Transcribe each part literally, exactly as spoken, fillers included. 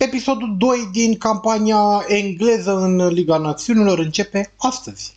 Episodul doi din campania engleză în Liga Națiunilor începe astăzi.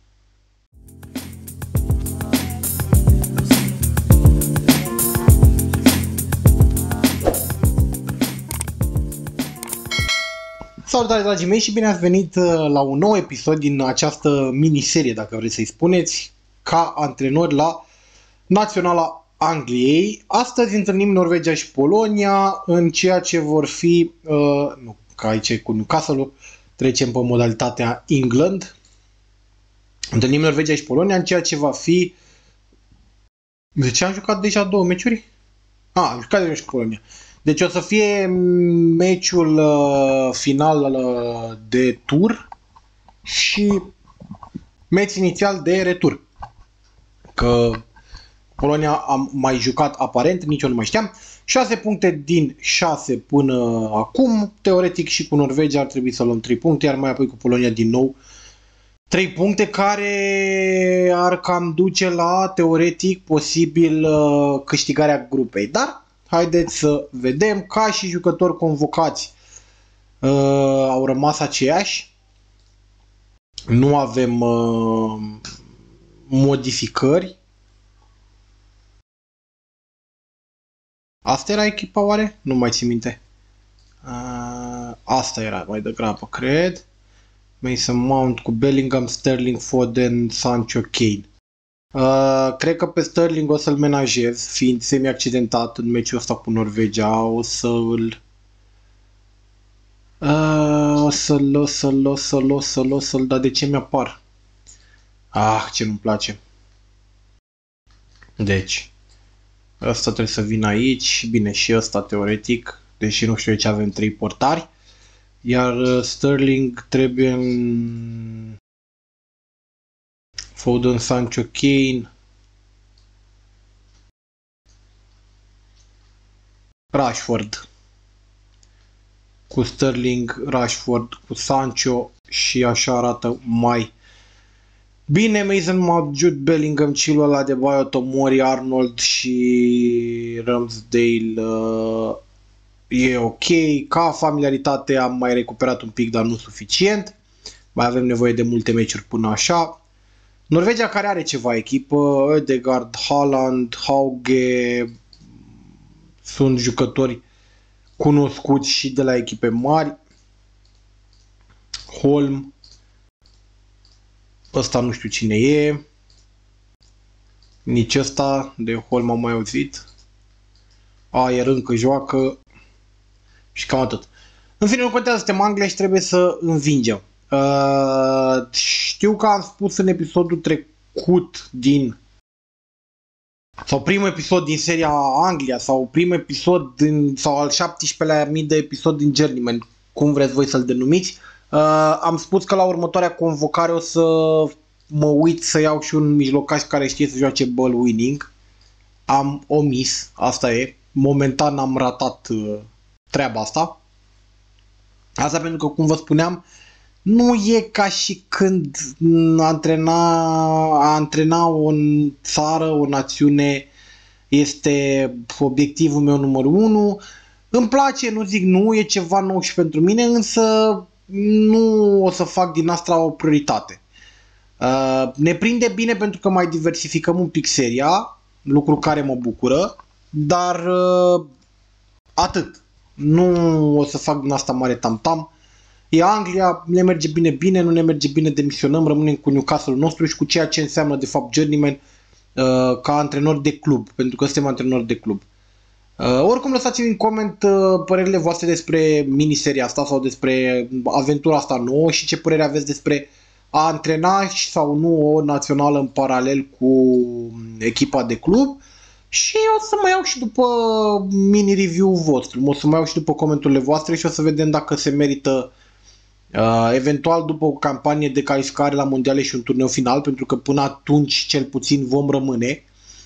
Salutare, dragii mei, și bine ați venit la un nou episod din această miniserie, dacă vreți să-i spuneți, ca antrenori la Naționala Angliei. Astăzi întâlnim Norvegia și Polonia în ceea ce vor fi, uh, nu, ca aici cu Newcastle, trecem pe modalitatea England. Întâlnim Norvegia și Polonia în ceea ce va fi... De ce am jucat deja două meciuri? Ah, am jucat deja și cu Polonia. Deci o să fie meciul uh, final uh, de tur și meci inițial de retur. Că Polonia a mai jucat aparent, nici eu nu mai știam. șase puncte din șase până acum. Teoretic și cu Norvegia ar trebui să luăm trei puncte, iar mai apoi cu Polonia din nou trei puncte, care ar cam duce la, teoretic, posibil uh, câștigarea grupei. Dar haideți să vedem. Ca și jucători convocați uh, au rămas aceiași. Nu avem uh, modificări. Asta era echipa, oare? Nu mai țin minte. Uh, asta era mai degrabă, cred. Mason Mount cu Bellingham, Sterling, Foden, Sancho, Kane. Uh, cred că pe Sterling o să-l menajez, fiind semi-accidentat în meciul ăsta cu Norvegia. O să-l... Uh, o să-l, o să-l, o să-l, o să-l, o să-l, dar de ce mi-apar? Ah, ce nu-mi place. Deci, ăsta trebuie să vină aici, bine, și ăsta teoretic, deși nu știu de ce avem trei portari. Iar Sterling trebuie în... Foden, Sancho, Kane, Rashford. Cu Sterling, Rashford, cu Sancho și așa arată mai bine. Mason Mount, Jude Bellingham, Chilwell, Adebayo, Tomori, Arnold și Ramsdale uh, e ok. Ca familiaritate am mai recuperat un pic, dar nu suficient. Mai avem nevoie de multe meciuri până așa. Norvegia, care are ceva echipă, Ødegaard, Haaland, Hauge, sunt jucători cunoscuți și de la echipe mari. Holm, ăsta nu știu cine e, nici ăsta, de Holm am mai auzit. Aer încă joacă și cam atât. În fine, nu contează, suntem Anglia și trebuie să învingem. Uh, știu că am spus în episodul trecut din sau primul episod din seria Anglia sau primul episod din, sau al șaptesprezecelea mii de episod din Journeyman, cum vreți voi să-l denumiți, uh, am spus că la următoarea convocare o să mă uit să iau și un mijlocaș care știe să joace ball winning. Am omis, asta e, momentan am ratat uh, treaba asta. Asta pentru că, cum vă spuneam, nu e ca și când a antrena, a antrena o țară, o națiune este obiectivul meu numărul unu. Îmi place, nu zic nu, e ceva nou și pentru mine, însă nu o să fac din asta o prioritate. Uh, ne prinde bine pentru că mai diversificăm un pic seria, lucru care mă bucură, dar uh, atât. Nu o să fac din asta mare tam-tam. E Anglia, ne merge bine, bine, nu ne merge bine, demisionăm, rămânem cu Newcastle-ul nostru și cu ceea ce înseamnă de fapt Journeyman uh, ca antrenor de club, pentru că suntem antrenori de club. Uh, oricum, lăsați-mi în coment uh, părerile voastre despre miniseria asta sau despre aventura asta nouă și ce părere aveți despre a antrena sau nu o națională în paralel cu echipa de club. Și o să mai iau și după mini-review-ul vostru, o să mai iau și după comenturile voastre și o să vedem dacă se merită uh, eventual după o campanie de calificare la mondiale și un turneu final, pentru că până atunci cel puțin vom rămâne.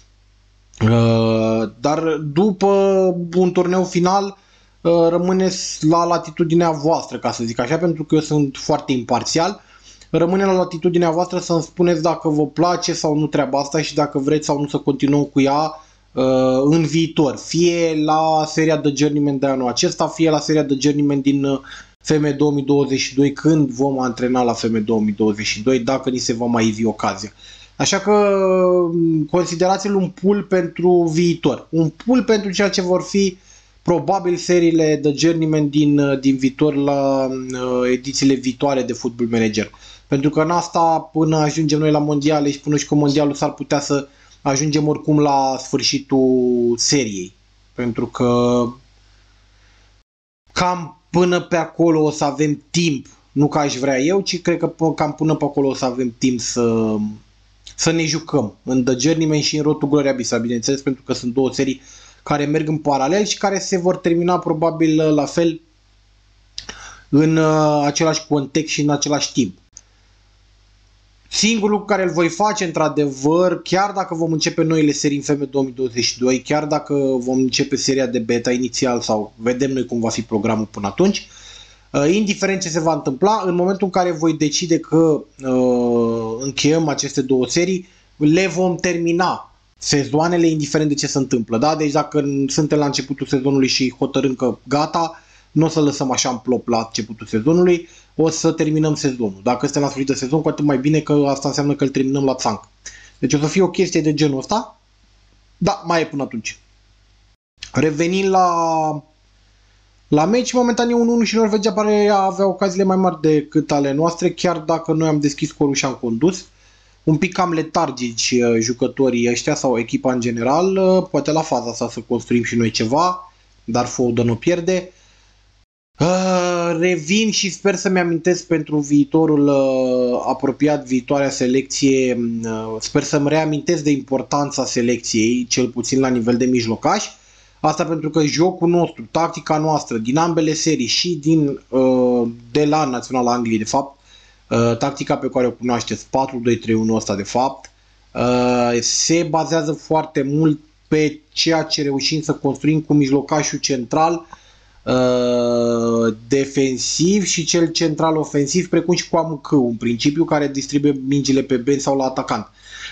Uh, dar după un turneu final uh, rămâneți la latitudinea voastră, ca să zic așa, pentru că eu sunt foarte imparțial. Rămâne la latitudinea voastră să-mi spuneți dacă vă place sau nu treaba asta și dacă vreți sau nu să continuăm cu ea uh, în viitor, fie la seria de Journeyman de anul acesta, fie la seria de Journeyman din uh, F M două mii douăzeci și doi, când vom antrena la F M două mii douăzeci și doi, dacă ni se va mai ivi ocazia. Așa că considerați-l un pool pentru viitor, un pool pentru ceea ce vor fi probabil seriile de Journeyman din, din viitor la uh, edițiile viitoare de Football Manager. Pentru că în asta, până ajungem noi la mondiale și până și cu mondialul, s-ar putea să ajungem oricum la sfârșitul seriei. Pentru că cam până pe acolo o să avem timp, nu că aș vrea eu, ci cred că cam până pe acolo o să avem timp să, să ne jucăm în The Journeyman și în Road to Glory Abyss, bineînțeles, pentru că sunt două serii care merg în paralel și care se vor termina probabil la fel în uh, același context și în același timp. Singurul lucru care îl voi face, într-adevăr, chiar dacă vom începe noile serii în F M două mii douăzeci și doi, chiar dacă vom începe seria de beta inițial sau vedem noi cum va fi programul până atunci, uh, indiferent ce se va întâmpla, în momentul în care voi decide că uh, încheiem aceste două serii, le vom termina sezoanele, indiferent de ce se întâmplă. Da? Deci dacă suntem la începutul sezonului și hotărâm că gata, nu o să lăsăm așa în plop la începutul sezonului, o să terminăm sezonul. Dacă suntem la sfârșit de sezon, cu atât mai bine, că asta înseamnă că îl terminăm la țanc. Deci o să fie o chestie de genul ăsta. Da, mai e până atunci. Revenind la, la meci, momentan e unu unu și Norvegia pare a avea ocaziile mai mari decât ale noastre, chiar dacă noi am deschis scorul și am condus. Un pic cam letargici jucătorii ăștia sau echipa în general, poate la faza asta să construim și noi ceva, dar Foden o pierde. Uh, revin și sper să-mi amintesc pentru viitorul uh, apropiat, viitoarea selecție, uh, sper să-mi reamintesc de importanța selecției, cel puțin la nivel de mijlocaș. Asta pentru că jocul nostru, tactica noastră, din ambele serii și din, uh, de la Naționala Angliei, de fapt, uh, tactica pe care o cunoașteți, patru doi trei unu ăsta de fapt, uh, se bazează foarte mult pe ceea ce reușim să construim cu mijlocașul central, Uh, defensiv și cel central ofensiv, precum și cu Amucău, în principiu, care distribuie mingile pe bench sau la atacant.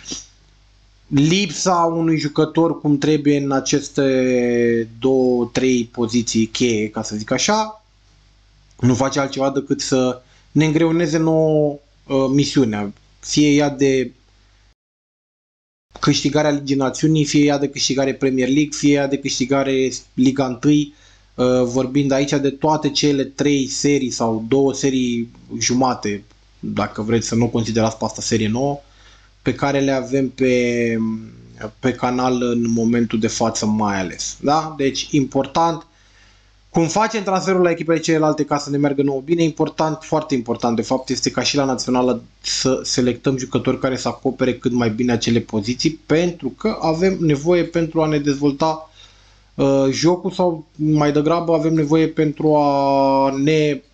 Lipsa unui jucător cum trebuie în aceste două, trei poziții cheie, ca să zic așa, nu face altceva decât să ne îngreuneze nouă uh, misiunea. Fie ea de câștigarea Ligii Națiunii, fie ea de câștigare Premier League, fie ea de câștigare Liga unu, vorbind aici de toate cele trei serii sau două serii jumate, dacă vreți să nu considerați pe asta serie nouă, pe care le avem pe, pe canal în momentul de față mai ales. Da? Deci important, cum facem transferul la echipele celelalte ca să ne meargă nouă bine, important, foarte important de fapt, este ca și la națională să selectăm jucători care să acopere cât mai bine acele poziții, pentru că avem nevoie pentru a ne dezvolta Uh, jocul sau mai degrabă avem nevoie pentru a ne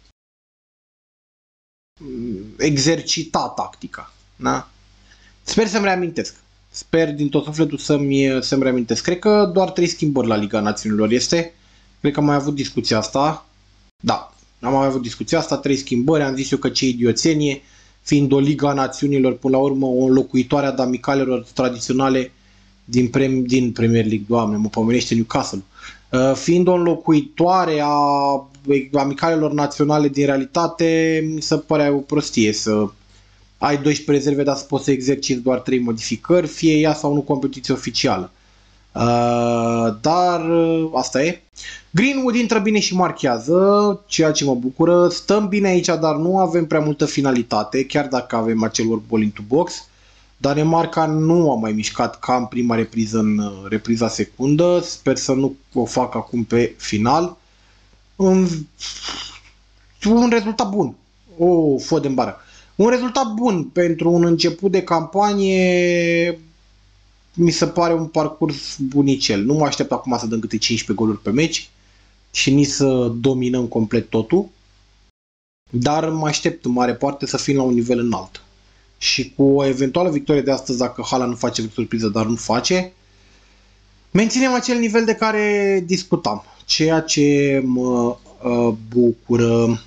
exercita tactica. Da? Sper să-mi reamintesc. Sper din tot sufletul să-mi, să-mi reamintesc. Cred că doar trei schimbări la Liga Națiunilor este. Cred că am mai avut discuția asta. Da, am mai avut discuția asta, trei schimbări. Am zis eu că ce idioțenie, fiind o Liga Națiunilor, până la urmă o înlocuitoare a amicalelor tradiționale din, prem, din Premier League, Doamne, mă pomenește Newcastle. Uh, fiind o înlocuitoare a amicalelor naționale din realitate, mi se părea o prostie să ai doisprezece rezerve, dar să poți să exerciți doar trei modificări, fie ea sau nu competiție oficială. Uh, dar uh, asta e. Greenwood intră bine și marchează, ceea ce mă bucură. Stăm bine aici, dar nu avem prea multă finalitate, chiar dacă avem acel ball into box. Danemarca nu a mai mișcat ca în prima repriză în repriza secundă. Sper să nu o fac acum pe final. Un, un rezultat bun. O, fă de bară. Un rezultat bun pentru un început de campanie. Mi se pare un parcurs bunicel. Nu mă aștept acum să dăm câte cincisprezece goluri pe meci și nici să dominăm complet totul. Dar mă aștept în mare parte să fim la un nivel înalt. Și cu o eventuală victorie de astăzi, dacă Haaland nu face surpriză, dar nu face, menținem acel nivel de care discutam. Ceea ce mă uh, bucură.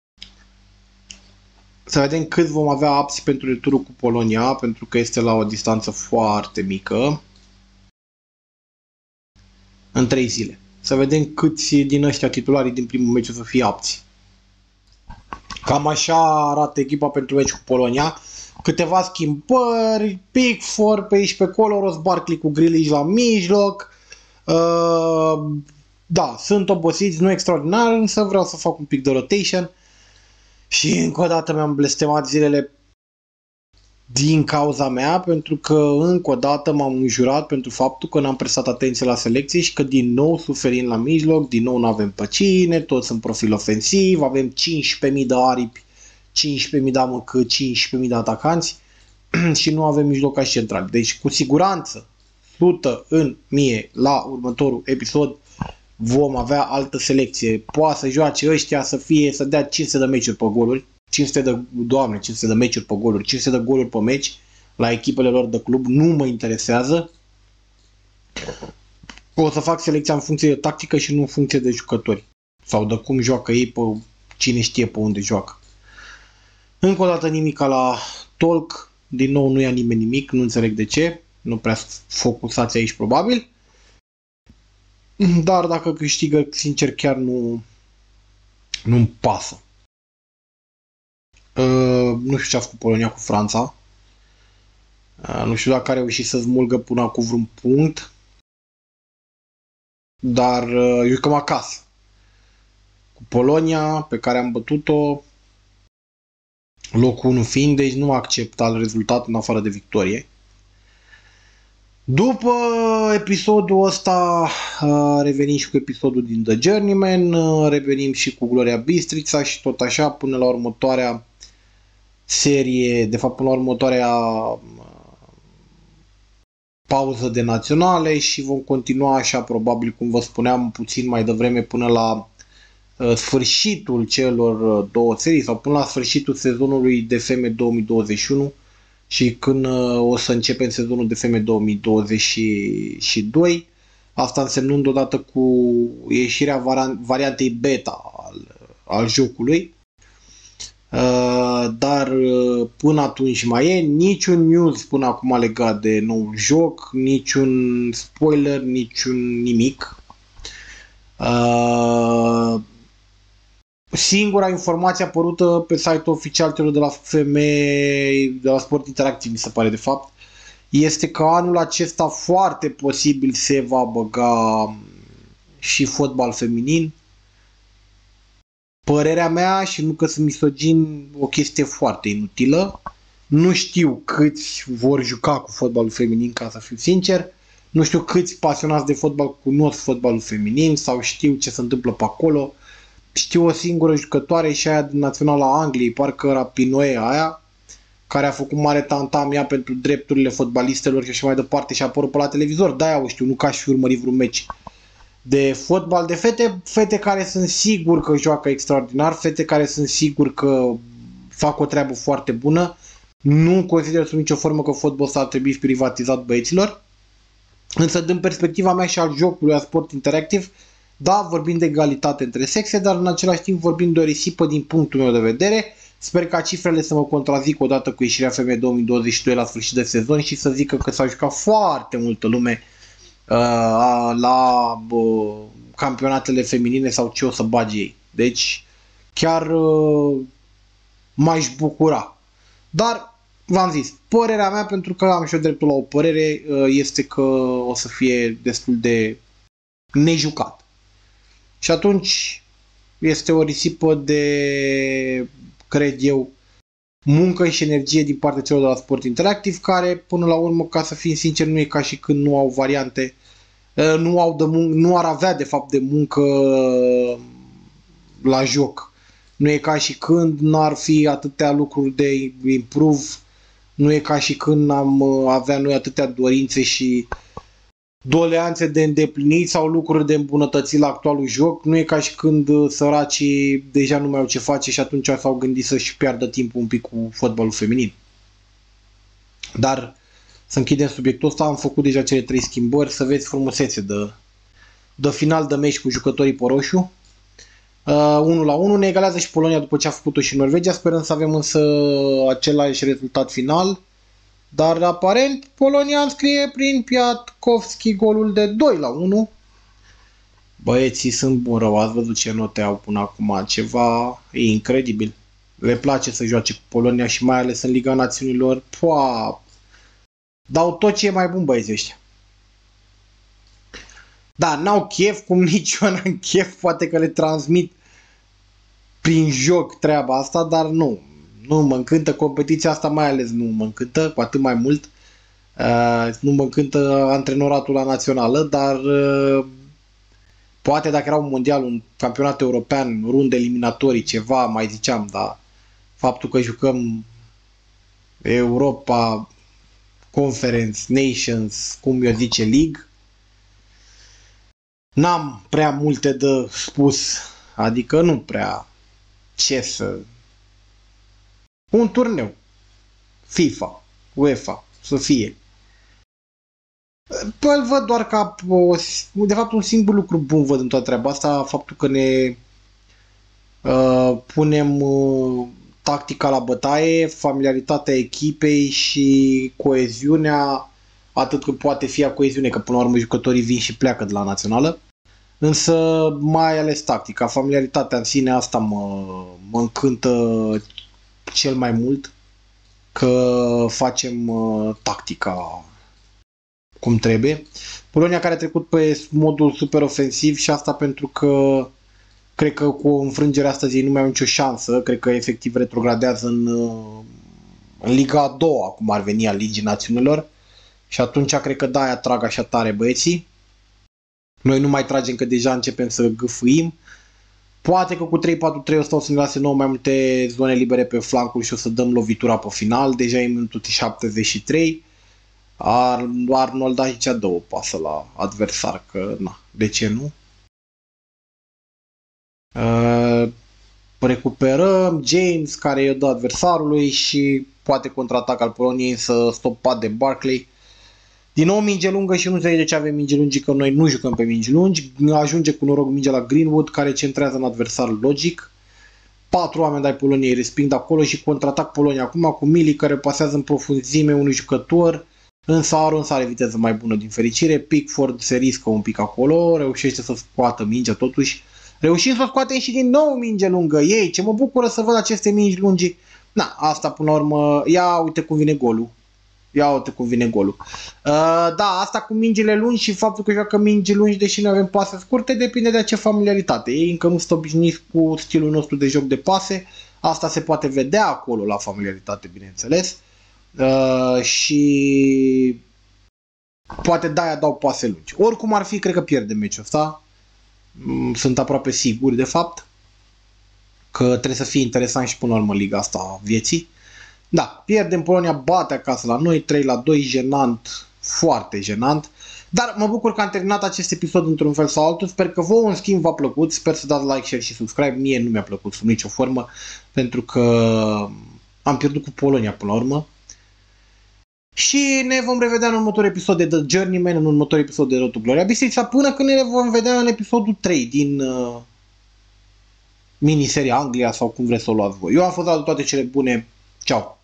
Să vedem cât vom avea apsi pentru returul cu Polonia, pentru că este la o distanță foarte mică. în trei zile. Să vedem câți din ăștia titularii din primul meci o să fie apți. Cam așa arată echipa pentru meci cu Polonia. Câteva schimbări, Pickford pe aici pe acolo, Ross Barkley cu Grealish la mijloc. Uh, da, sunt obosiți, nu extraordinar, însă vreau să fac un pic de rotation. Și încă o dată mi-am blestemat zilele din cauza mea, pentru că încă o dată m-am înjurat pentru faptul că n-am prestat atenție la selecție și că din nou suferim la mijloc, din nou nu avem pe cine, toți sunt profil ofensiv, avem cincisprezece mii de aripi, cincisprezece mii de amăcă, cincisprezece mii de atacanți și nu avem mijlocași centrali. Deci cu siguranță, o sută în mie la următorul episod vom avea altă selecție. Poate să joace ăștia, să fie, să dea cinci sute de meciuri pe goluri, cinci sute de, doamne, cinci sute de meciuri pe goluri, cinci sute de goluri pe meci la echipele lor de club, nu mă interesează. O să fac selecția în funcție de tactică și nu în funcție de jucători. Sau de cum joacă ei, pe cine știe pe unde joacă. Încă o dată nimica la talk, din nou nu ia nimeni nimic, nu înțeleg de ce, nu prea focusați aici probabil. Dar dacă câștigă, sincer, chiar nu nu-mi pasă. Uh, nu știu ce a făcut Polonia cu Franța. Uh, nu știu dacă a reușit să smulgă până acum vreun punct. Dar uh, jucăm acasă. Cu Polonia, pe care am bătut-o, locul unu fiind, deci nu accept alt rezultat în afară de victorie. După episodul ăsta revenim și cu episodul din The Journeyman, revenim și cu Gloria Bistrița și tot așa până la următoarea serie, de fapt până la următoarea pauză de naționale și vom continua așa probabil, cum vă spuneam puțin mai devreme, până la sfârșitul celor două serii sau până la sfârșitul sezonului D F M două mii douăzeci și unu și când o să începem sezonul D F M două mii douăzeci și doi, asta însemnând odată cu ieșirea variantei beta al, al jocului. Dar până atunci mai e niciun news până acum legat de nou joc, niciun spoiler, niciun nimic. Singura informație apărută pe site-ul oficial celor de la F M, de la Sport Interactiv, mi se pare de fapt, este că anul acesta foarte posibil se va băga și fotbal feminin. Părerea mea, și nu că sunt misogin, o chestie foarte inutilă. Nu știu câți vor juca cu fotbalul feminin, ca să fiu sincer. Nu știu câți pasionați de fotbal cunosc fotbalul feminin sau știu ce se întâmplă pe acolo. Știu o singură jucătoare și aia din Naționala Angliei, parcă era Pinoe aia, care a făcut mare tantam ea pentru drepturile fotbalistelor și așa mai departe și a apărut pe la televizor. De-aia o știu, nu că aș fi urmărit vreun meci de fotbal de fete, fete care sunt sigur că joacă extraordinar, fete care sunt sigur că fac o treabă foarte bună. Nu consider sub nicio formă că fotbalul ăsta ar trebui privatizat băieților. Însă din perspectiva mea și al jocului, a Sport Interactiv, da, vorbim de egalitate între sexe, dar în același timp vorbim de o risipă din punctul meu de vedere. Sper ca cifrele să mă contrazic odată cu ieșirea F M două mii douăzeci și doi la sfârșit de sezon și să zică că s-a jucat foarte multă lume uh, la uh, campionatele feminine sau ce o să bage ei. Deci chiar uh, m-aș bucura. Dar v-am zis, părerea mea, pentru că am și eu dreptul la o părere, uh, este că o să fie destul de nejucat. Și atunci este o risipă de, cred eu, muncă și energie din partea celor de la Sport Interactiv, care, până la urmă, ca să fim sinceri, nu e ca și când nu au variante, nu, au de mun- nu ar avea, de fapt, de muncă la joc. Nu e ca și când n-ar fi atâtea lucruri de improve, nu e ca și când am avea noi atâtea dorințe și doleanțe de îndeplinit sau lucruri de îmbunătățit la actualul joc. Nu e ca și când săracii deja nu mai au ce face și atunci s-au gândit să-și piardă timpul un pic cu fotbalul feminin. Dar să închidem subiectul ăsta, am făcut deja cele trei schimbări, să vezi frumusețe de, de final de meci cu jucătorii pe roșu. Uh, unu la unu, ne egalează și Polonia după ce a făcut-o și Norvegia, sperăm să avem însă același rezultat final. Dar aparent Polonia înscrie prin Piatkowski golul de doi la unu Băieții sunt bun rău, ați văzut ce note au până acum, ceva e incredibil. Le place să joace cu Polonia și mai ales în Liga Națiunilor. Poa, dau tot ce e mai bun băieții ăștia. Da, n-au chef, cum nici eu n-am chef, poate că le transmit prin joc treaba asta, dar nu. Nu mă încântă competiția asta, mai ales nu mă încântă, cu atât mai mult. Uh, nu mă încântă antrenoratul la națională, dar uh, poate dacă era un mondial, un campionat european, runde eliminatorii, ceva, mai ziceam, dar faptul că jucăm Europa Conference, Nations, cum eu zice, League, n-am prea multe de spus, adică nu prea ce să... Un turneu, FIFA, UEFA, să fie. Păi îl văd doar ca o, de fapt un singur lucru bun văd în toată treaba asta, faptul că ne uh, punem uh, tactica la bătaie, familiaritatea echipei și coeziunea, atât cât poate fi a coeziune, că până la urmă jucătorii vin și pleacă de la națională, însă mai ales tactica, familiaritatea în sine, asta mă, mă încântă cel mai mult, că facem uh, tactica cum trebuie. Polonia care a trecut pe modul super ofensiv și asta pentru că cred că cu o înfrângere astăzi ei nu mai au nicio șansă, cred că efectiv retrogradează în, în Liga a doua, cum ar veni a Ligii Națiunilor și atunci cred că de-aia trag așa tare băieții. Noi nu mai tragem că deja începem să gâfâim. Poate că cu trei patru trei o să ne lase nouă mai multe zone libere pe flancuri și o să dăm lovitura pe final. Deja e minutul șaptezeci și trei. Ar, Arnold aici dă o pasă la adversar, că na, de ce nu? Uh, recuperăm James care i-o dă adversarului și poate contraatac al Poloniei să stopat de Barkley. Din nou minge lungă și nu înțelege de ce avem minge lungi, că noi nu jucăm pe mingi lungi. Ajunge cu noroc mingea la Greenwood care centrează în adversar logic. Patru oameni ai Poloniei resping de acolo și contraatac Polonia acum cu Milik care pasează în profunzime unui jucător. Însă Arons are viteză mai bună din fericire, Pickford se riscă un pic acolo, reușește să scoată mingea totuși, reușim să scoatem și din nou minge lungă, ei, ce mă bucură să văd aceste mingi lungi, na, asta până la urmă, ia uite cum vine golul, ia uite cum vine golul, uh, da, asta cu mingile lungi și faptul că joacă mingi lungi, deși noi avem pase scurte, depinde de ce familiaritate, ei încă nu sunt obișnuiți cu stilul nostru de joc de pase, asta se poate vedea acolo la familiaritate, bineînțeles. Uh, și poate de-aia dau pase lungi. Oricum ar fi, cred că pierde meciul ăsta. Sunt aproape sigur, de fapt, că trebuie să fie interesant și până la urmă liga asta a vieții. Da, pierdem, Polonia bate acasă la noi, trei la doi, jenant, foarte jenant. Dar mă bucur că am terminat acest episod într-un fel sau altul. Sper că vouă, în schimb, v-a plăcut. Sper să dați like, share și subscribe. Mie nu mi-a plăcut sub nicio formă, pentru că am pierdut cu Polonia până la urmă. Și ne vom revedea în următorul episod de The Journeyman, în următorul episod de Road to Gloria Bistrița, până când ne vom vedea în episodul trei din uh, miniseria Anglia sau cum vreți să o luați voi. Eu am fost la toate cele bune. Ciao!